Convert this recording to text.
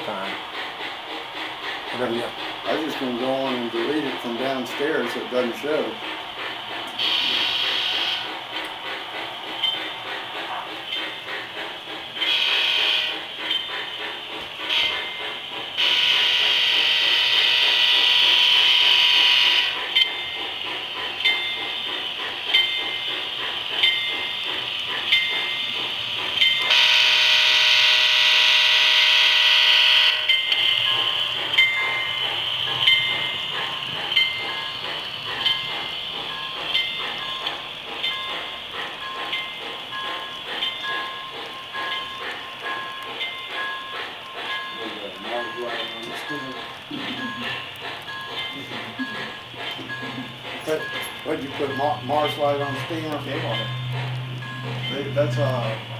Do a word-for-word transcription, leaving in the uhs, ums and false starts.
first time. Whatever you. I was just gonna go on and delete it from downstairs so it doesn't show. What'd you put, Mar Mars light on the stem? Came on it. They, that's uh